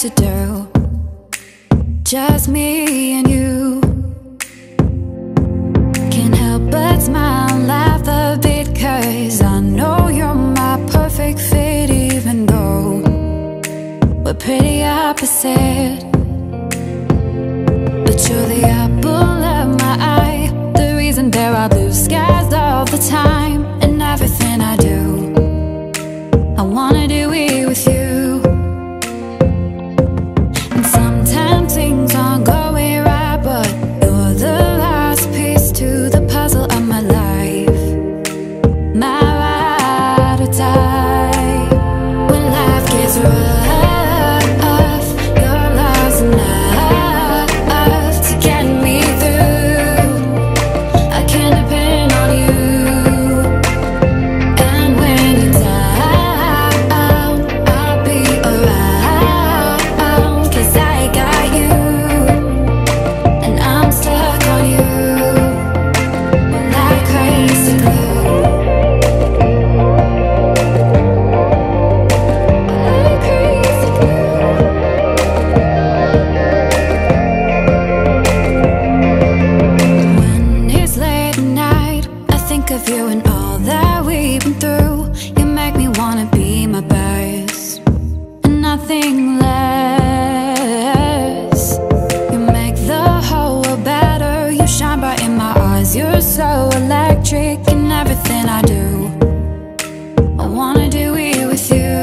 to do, just me and you. Can't help but smile and laugh a bit, 'cause I know you're my perfect fit, even though we're pretty opposite. But you're the apple of my eye, the reason there are blue skies all the time. And everything I do, I wanna do it with you. And sometimes things aren't going right, but you're the last piece to the puzzle of my life, my ride or die. When life gets rough, your love's enough to get me through. I can depend on you. And when you're down, I'll be around, 'cause I got you, and I'm stuck on you like crazy glue. Like crazy glue. When it's late at night, I think of you and all that we've been through. You make me wanna be my best and nothing less. You make the whole world better. You shine bright in my eyes. You're so electric in everything I do. I wanna do it with you.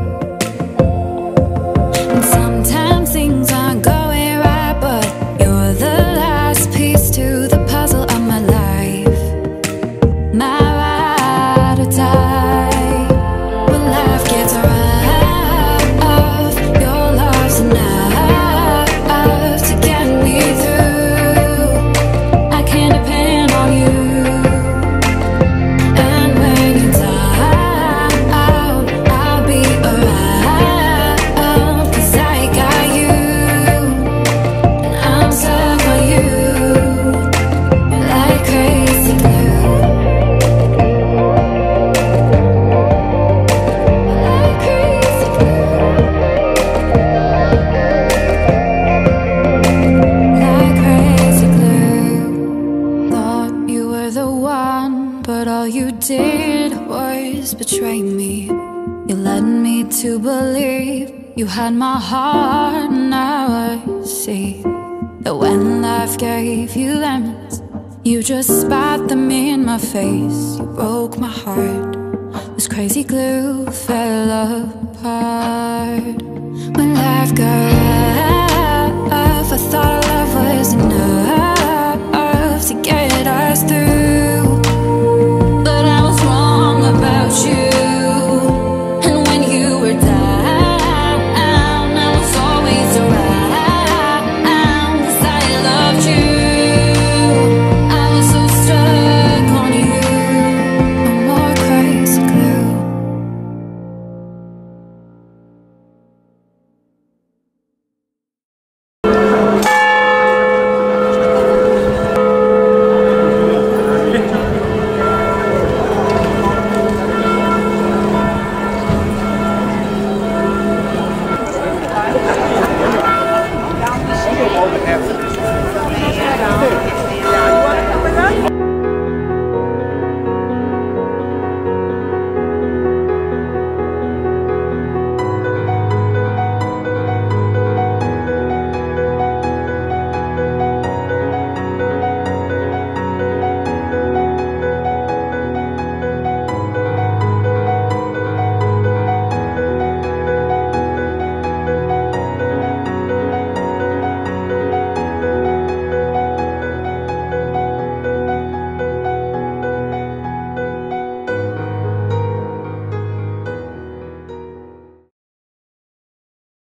And sometimes things aren't going right, but you're the last piece to the puzzle of my life, my ride or die. When life gets rough, your love's enough to get me through. I can depend on you. And when you're down, I'll be around, 'cause I got you, and I'm stuck on you like crazy glue. Like crazy glue. Like crazy glue. Thought you were the one, but all you did was betray me. You led me to believe you had my heart. Now I see that when life gave you lemons, you just spat them in my face. You broke my heart. This crazy glue fell apart. When life got